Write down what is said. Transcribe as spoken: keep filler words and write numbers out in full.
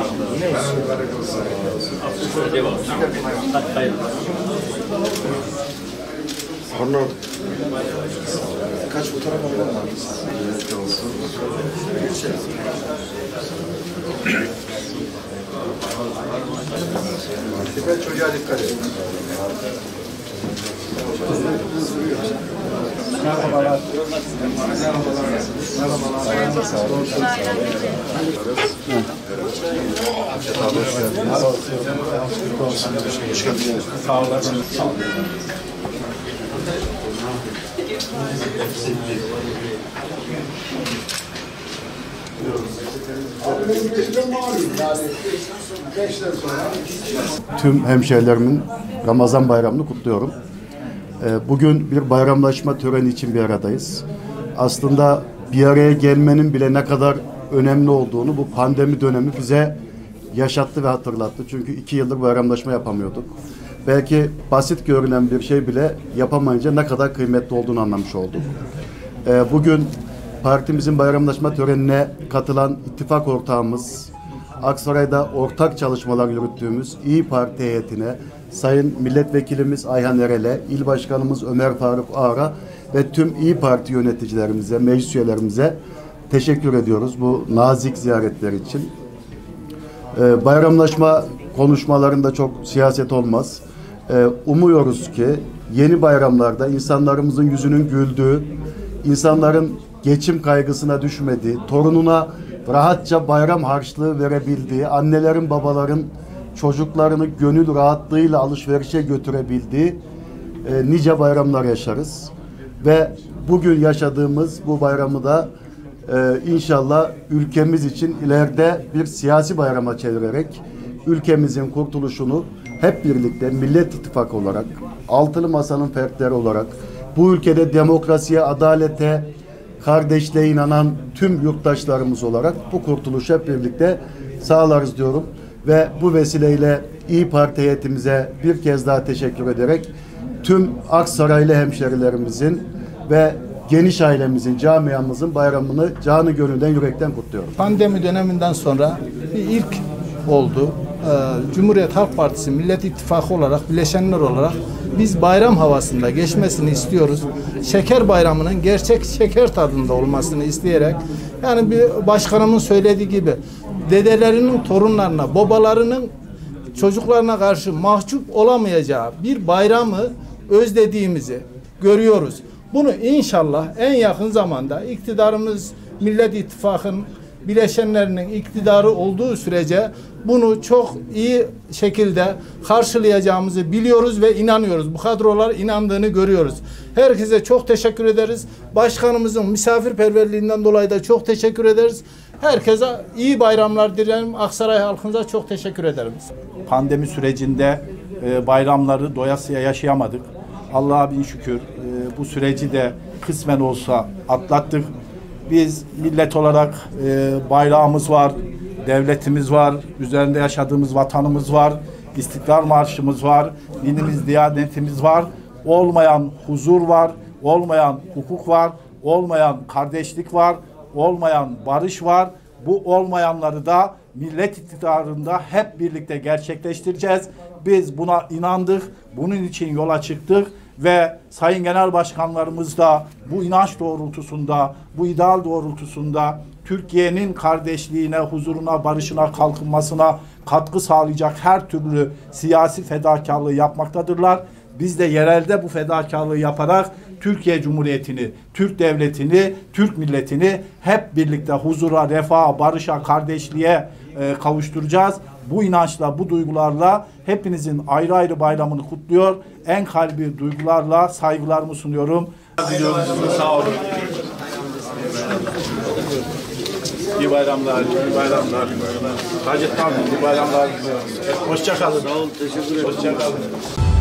Arnold. Kaç fotoğraf alalım abi? Dikkat, çocuğa dikkat edin. Merhabalar. Merhabalar. Sağ olun. Sağ olun. Sağ olun. Tüm hemşehrilerimin Ramazan bayramını kutluyorum. Bugün bir bayramlaşma töreni için bir aradayız. Aslında bir araya gelmenin bile ne kadar önemli olduğunu bu pandemi dönemi bize yaşattı ve hatırlattı. Çünkü iki yıldır bayramlaşma yapamıyorduk. Belki basit görünen bir şey bile yapamayınca ne kadar kıymetli olduğunu anlamış olduk. Bugün partimizin bayramlaşma törenine katılan ittifak ortağımız, Aksaray'da ortak çalışmalar yürüttüğümüz İYİ Parti heyetine, Sayın Milletvekilimiz Ayhan Erel'e, İl Başkanımız Ömer Faruk Ağar'a ve tüm İYİ Parti yöneticilerimize, meclis üyelerimize teşekkür ediyoruz bu nazik ziyaretler için. Ee, bayramlaşma konuşmalarında çok siyaset olmaz. Ee, umuyoruz ki yeni bayramlarda insanlarımızın yüzünün güldüğü, insanların geçim kaygısına düşmediği, torununa rahatça bayram harçlığı verebildiği, annelerin, babaların çocuklarını gönül rahatlığıyla alışverişe götürebildiği e, nice bayramlar yaşarız. Ve bugün yaşadığımız bu bayramı da e, inşallah ülkemiz için ileride bir siyasi bayrama çevirerek ülkemizin kurtuluşunu hep birlikte Millet İttifakı olarak, Altılı Masa'nın fertleri olarak, bu ülkede demokrasiye, adalete, kardeşliğe inanan tüm yurttaşlarımız olarak bu kurtuluşu hep birlikte sağlarız diyorum. Ve bu vesileyle İYİ Parti heyetimize bir kez daha teşekkür ederek tüm Aksaraylı hemşerilerimizin ve geniş ailemizin, camiamızın bayramını canı gönülden, yürekten kutluyorum. Pandemi döneminden sonra bir ilk oldu. Ee, Cumhuriyet Halk Partisi Millet İttifakı olarak, bileşenler olarak biz bayram havasında geçmesini istiyoruz. Şeker bayramının gerçek şeker tadında olmasını isteyerek, yani bir başkanımın söylediği gibi dedelerinin torunlarına, babalarının çocuklarına karşı mahcup olamayacağı bir bayramı özlediğimizi görüyoruz. Bunu inşallah en yakın zamanda iktidarımız, Millet İttifakı'nın bileşenlerinin iktidarı olduğu sürece bunu çok iyi şekilde karşılayacağımızı biliyoruz ve inanıyoruz. Bu kadrolar inandığını görüyoruz. Herkese çok teşekkür ederiz. Başkanımızın misafirperverliğinden dolayı da çok teşekkür ederiz. Herkese iyi bayramlar dilerim. Aksaray halkımıza çok teşekkür ederim. Pandemi sürecinde e, bayramları doyasıya yaşayamadık. Allah'a bin şükür e, bu süreci de kısmen olsa atlattık. Biz millet olarak e, bayrağımız var, devletimiz var, üzerinde yaşadığımız vatanımız var, İstiklal Marşımız var, dinimiz, diyanetimiz var. Olmayan huzur var, olmayan hukuk var, olmayan kardeşlik var, olmayan barış var. Bu olmayanları da millet iktidarında hep birlikte gerçekleştireceğiz. Biz buna inandık, bunun için yola çıktık ve Sayın Genel Başkanlarımız da bu inanç doğrultusunda, bu ideal doğrultusunda Türkiye'nin kardeşliğine, huzuruna, barışına, kalkınmasına katkı sağlayacak her türlü siyasi fedakarlığı yapmaktadırlar. Biz de yerelde bu fedakarlığı yaparak Türkiye Cumhuriyeti'ni, Türk devletini, Türk milletini hep birlikte huzura, refaha, barışa, kardeşliğe e, kavuşturacağız. Bu inançla, bu duygularla hepinizin ayrı ayrı bayramını kutluyor. En kalbi duygularla saygılarımı sunuyorum. Sağ olun. İyi bayramlar, iyi bayramlar. Hacettepe, iyi bayramlar. Hoşça kalın. Sağ olun, teşekkür ederim. Hoşça kalın.